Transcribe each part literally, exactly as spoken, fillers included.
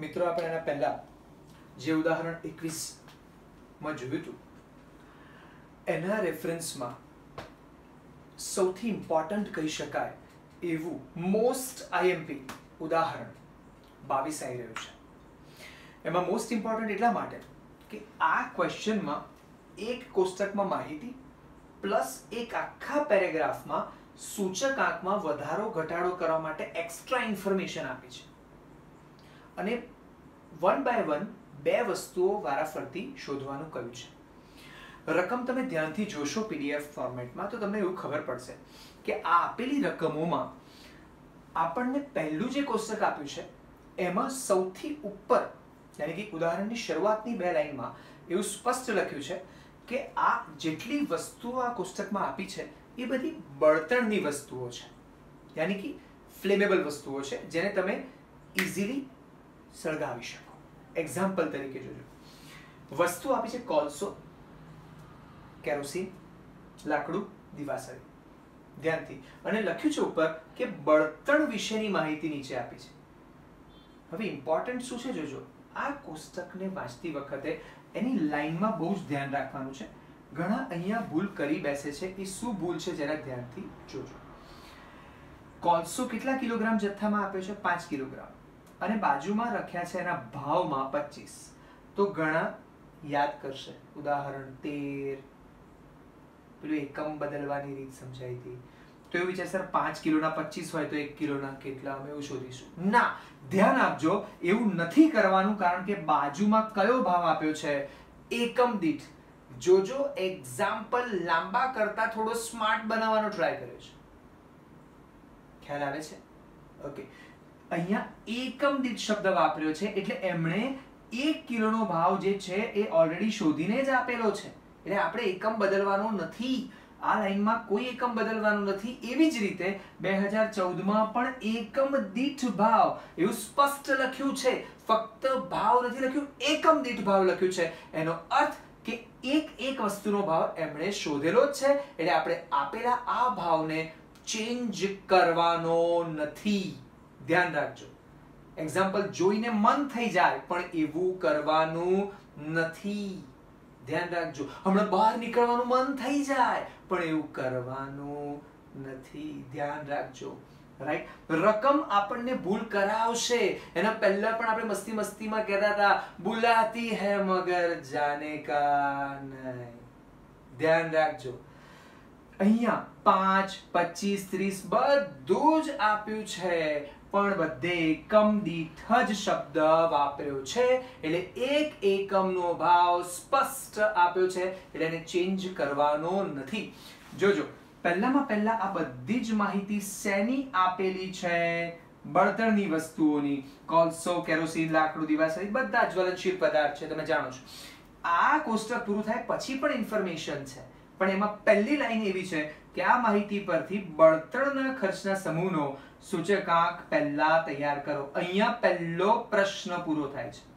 મિત્રો આપણે એના પહેલા જે ઉદાહરણ એકવીસ માં જોયું હતું એના રેફરન્સમાં સૌથી ઇમ્પોર્ટન્ટ કહી શકાય એવું મોસ્ટ આઈએમપી ઉદાહરણ બાવીસ આવી રહ્યું છે। એમાં મોસ્ટ ઇમ્પોર્ટન્ટ એટલા માટે કે આ ક્વેશ્ચનમાં એક કોષ્ટકમાં માહિતી પ્લસ એક આખા પેરેગ્રાફમાં સૂચકાંકમાં વધારો ઘટાડો કરવા માટે એક્સ્ટ્રા ઇન્ફોર્મેશન આપી છે અને વન બાય વન બે વસ્તુઓ વારાફરતી શોધવાનું કહ્યું છે। રકમ તમે ધ્યાનથી જોશો પીડીએફ ફોર્મેટમાં તો તમને એવું ખબર પડશે કે આ આપેલી રકમોમાં આપણને પહેલું જે કોષ્ટક આપ્યું છે એમાં સૌથી ઉપર યાની કે ઉદાહરણની શરૂઆતની બે લાઈનમાં એવું સ્પષ્ટ લખ્યું છે કે આ જેટલી વસ્તુઓ આ કોષ્ટકમાં આપી છે એ બધી બળતણની વસ્તુઓ છે, યાની કે ફ્લેમેબલ વસ્તુઓ છે જેને તમે ઇઝીલી સળગાવી શકો। એક્ઝામ્પલ તરીકે જોજો, વસ્તુ આપી છે કોલસો, કેરોસીન, લાકડું, દિવાસળી, ધ્યાનથી, અને લખ્યું છે ઉપર કે બળતણ વિશેની માહિતી નીચે આપી છે। હવે ઇમ્પોર્ટન્ટ શું છે જોજો, આ કોષ્ટકને વાંચતી વખતે એની લાઈનમાં બહુ જ ધ્યાન રાખવાનું છે। ઘણા અહીંયા ભૂલ કરી બેસે છે, એ શું ભૂલ છે જરા ધ્યાનથી જોજો। કોલસો કેટલા કિલોગ્રામ જથ્થામાં આપ્યો છે? પાંચ કિલોગ્રામ, અને બાજુમાં લખ્યા છે એના ભાવમાં પચીસ। તો ઘણા યાદ કરશે, ઉદાહરણ તેર પેલું એકમ બદલવાની રીત સમજાઈ હતી તો એવું વિચાર સર પાંચ કિલોના પચીસ હોય તો એક કિલોના કેટલા, અમે એવું શોધીશું। ના, ધ્યાન આપજો, એવું નથી કરવાનું, કારણ કે બાજુમાં કયો ભાવ આપ્યો છે? એકમ દીઠ। જોજો, એક્ઝામ્પલ લાંબા કરતા થોડો સ્માર્ટ બનાવવાનો ટ્રાય કર્યો છે, ખ્યાલ આવે છે? ઓકે, અહીંયા એકમ દીઠ શબ્દ વાપર્યો છે એટલે એમણે એક કિલોનો ભાવ જે છે એ ઓલરેડી શોધીને જ આપેલો છે, એટલે આપણે એકમ બદલવાનો નથી, આ લાઈનમાં કોઈ એકમ બદલવાનું નથી। એવી જ રીતે બે હજાર ચૌદ માં પણ એકમ દીઠ ભાવ એવું સ્પષ્ટ લખ્યું છે, ફક્ત ભાવ નથી લખ્યું, એકમ દીઠ ભાવ લખ્યું છે। એનો અર્થ કે એક એક વસ્તુનો ભાવ એમણે શોધેલો જ છે, એટલે આપણે આપેલા આ ભાવને ચેન્જ કરવાનો નથી, ધ્યાન રાખજો। એક્ઝામ્પલ જોઈને મન થઈ જાય પણ એવું કરવાનું નથી, ધ્યાન રાખજો। હમણાં બહાર નીકળવાનું મન થઈ જાય પણ એવું કરવાનું નથી, ધ્યાન રાખજો, રાઈટ? રકમ આપણને ભૂલ કરાવશે, એના પહેલા પણ આપણે મસ્તી મસ્તીમાં કહેતા હતા બુલાતી હૈ મગર જાને કા નહીં, ધ્યાન રાખજો। અહીંયા પાંચ, પચીસ, ત્રીસ બધું જ આપ્યું છે પણ બધે એકમ દીઠ જ શબ્દ વાપર્યો છે, એટલે એક એકમનો ભાવ સ્પષ્ટ આપ્યો છે, એટલે એને ચેન્જ કરવાનો નથી। જોજો, પહેલામાં પહેલા આ બધી જ માહિતી શેની આપેલી છે? બળતણની વસ્તુઓની। કોલસો, કેરોસીન, લાકડું, દિવાસળી બધા જ્વલનશીલ પદાર્થ છે, તમે જાણો છો। આ કોષ્ટક પૂરું થાય પછી પણ ઇન્ફોર્મેશન છે, પણ એમાં પહેલી લાઈન એવી છે કે આ માહિતી પરથી બળતણના ખર્ચના સમૂહનો સૂચકાંક પહેલા તૈયાર કરો। અહીંયા પહેલો પ્રશ્ન પૂરો થાય છે,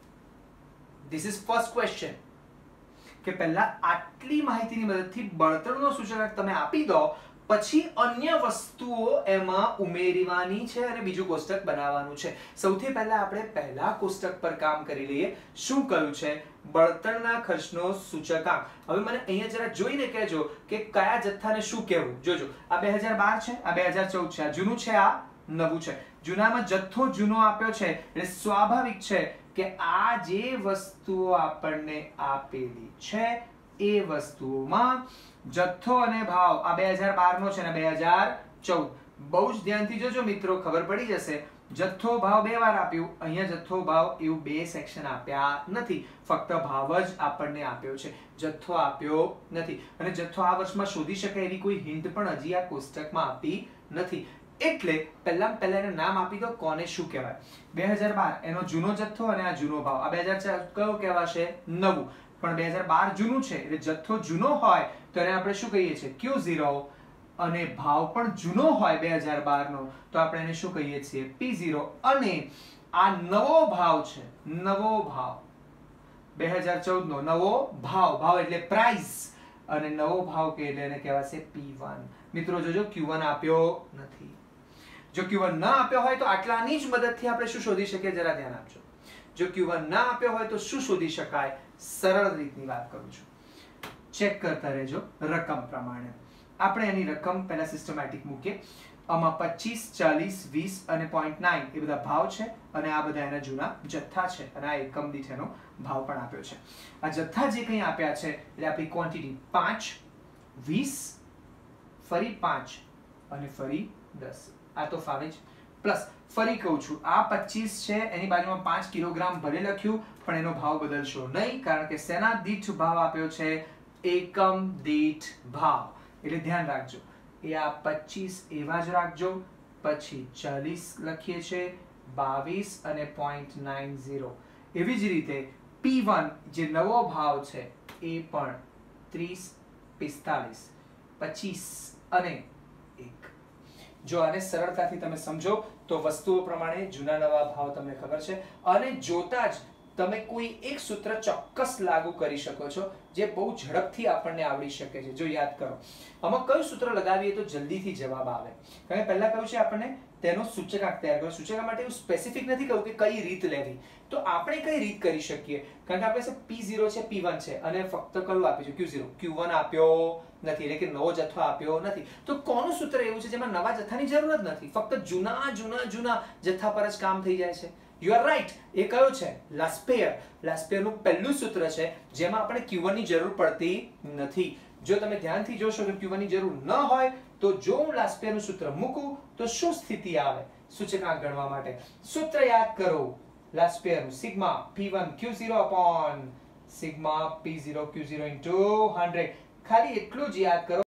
ધીસ ઇઝ ફર્સ્ટ ક્વેશ્ચન, કે પહેલા આટલી માહિતીની મદદથી બળતણનો સૂચકાંક તમે આપી દો, પછી અન્ય વસ્તુઓ એમાં ઉમેરવાની છે અને બીજું કોષ્ટક બનાવવાનું છે। સૌથી પહેલા આપણે પહેલા કોષ્ટક પર કામ કરી લઈએ। શું કહ્યું છે? બળતણના ખર્ચનો સૂચકાંક। હવે મને અહીંયા જરા જોઈને કહેજો કે કયા જથ્થાને શું કહેવું। જોજો, આ બે હજાર બાર છે, આ બે હજાર ચૌદ છે, આ જૂનું છે, આ નવું છે। જૂનામાં જથ્થો જૂનો આપ્યો છે એટલે સ્વાભાવિક છે કે આ જે વસ્તુઓ આપણને આપેલી છે એ વસ્તુઓમાં જથ્થો અને ભાવ આ બે હજાર બાર નો છે અને બે હજાર ચૌદ, બહુ જ ધ્યાનથી જોજો મિત્રો, ખબર પડી જશે। જથ્થો ભાવ બે વાર આપ્યું, અહીંયા જથ્થો ભાવ એવું બે સેક્શન આપ્યા નથી, ફક્ત ભાવ જ આપણને આપ્યો છે, જથ્થો આપ્યો નથી। અને જથ્થો આ વર્ષમાં શોધી શકાય એવી કોઈ હિન્ટ પણ હજી આ કોષ્ટકમાં આપી નથી, એટલે પહેલા પહેલા એને નામ આપી દો કોને શું કહેવાય। બે હજાર બાર એનો જૂનો જથ્થો અને આ જૂનો ભાવ, આ બે હજાર ચૌદ કયો કહેવાશે? નવું, પણ બે હજાર બાર જૂનું છે એટલે જથ્થો જૂનો હોય તો એને આપણે શું કહીએ છીએ? ક્યુ ઝીરો, અને ભાવ પણ જૂનો હોય બે હજાર બાર નો તો આપણે એને શું કહીએ છીએ? P zero. અને આ નવો ભાવ છે, નવો ભાવ બે હજાર ચૌદ નો નવો ભાવ, ભાવ એટલે પ્રાઇસ, અને નવો ભાવ કે એટલે એને કહેવાશે પી વન। મિત્રો જોજો, ક્યુ વન આપ્યો નથી। જો ક્યુ વન ન આપ્યો હોય તો આટલાની જ મદદથી આપણે શું શોધી શકીએ? જરા ધ્યાન આપજો। જો ક્યુ વન ના આપ્યો હોય તો શું શોધી શકાય? સરળ રીતની વાત કરું છું. ચેક કરતા રહેજો રકમ પ્રમાણે. આપણે એની રકમ પહેલા સિસ્ટમેટિક મૂકીએ. આમાં પચીસ, ચાલીસ, વીસ અને પોઈન્ટ નાઇન એ બધા ભાવ છે અને આ બધા એના જૂના જથ્થા છે અને આ એકમ દીઠ એનો ભાવ પણ આપ્યો છે. આ જથ્થા જે કંઈ આપ્યા છે એટલે આપણી ક્વોન્ટિટી પાંચ, વીસ, ફરી પાંચ અને ફરી દસ. આ તો ફાવે જ. પ્લસ ફરી કહું છું, આ પચીસ છે એની બાજુમાં પાંચ કિલોગ્રામ ભલે લખ્યું પણ એનો ભાવ બદલશો નહીં, કારણ કે શેના દીઠ ભાવ આપ્યો છે? એકમ દીઠ ભાવ. એટલે ધ્યાન રાખજો, એ આ પચીસ એવા જ રાખજો. પછી ચાલીસ લખીએ છીએ, બાવીસ અને પોઈન્ટ નાઇન ઝીરો. એવી જ રીતે પી વન જે નવો ભાવ છે એ પણ ત્રીસ, પિસ્તાલીસ, પચીસ અને એક. જો આને સરળતાથી તમે સમજો તો વસ્તુઓ પ્રમાણે જૂના નવા ભાવ તમને ખબર છે અને જોતા જ તમે કોઈ એક સૂત્ર ચોક્કસ લાગુ કરી શકો છો જે બહુ ઝડપથી આપણને આવડી શકે છે. જો યાદ કરો, આમાં કયું સૂત્ર લગાવીએ તો જલ્દીથી જવાબ આવે? કારણ કે પહેલા કહ્યું છે આપણને તેનો સૂચકાંક તૈયાર કરો. સૂચકાંક માટે એવું સ્પેસિફિક નથી કહ્યું કે કઈ રીત લેવી, તો આપણે કઈ રીત કરી શકીએ? કારણ કે આપણે પી ઝીરો છે, પી વન છે અને ફક્ત કયું આપ્યું છે? Q zero. ક્યુ વન આપ્યો નથી, એટલે કે નવો જથ્થો આપ્યો નથી. તો કોનું સૂત્ર એવું છે જેમાં નવા જથ્થાની જરૂર જ નથી, ફક્ત જૂના જૂના જૂના જથ્થા પર જ કામ થઈ જાય છે? You are right. એ કયો છે? લાસ્પેયર. લાસ્પેયરનું પહેલું સૂત્ર છે જેમાં આપણે ક્યુ વન ની જરૂર પડતી નથી. જો તમે ધ્યાનથી જોશો કે ક્યુ વન ની જરૂર ન હોય તો જો હું લાસ્પેયરનું સૂત્ર મૂકું તો શું સ્થિતિ આવે સૂચકાંક ગણવા માટે? સૂત્ર યાદ કરો લાસ્પેયરનું, sigma P one Q zero upon sigma P zero Q zero into hundred. ખાલી એટલું જ યાદ કરો.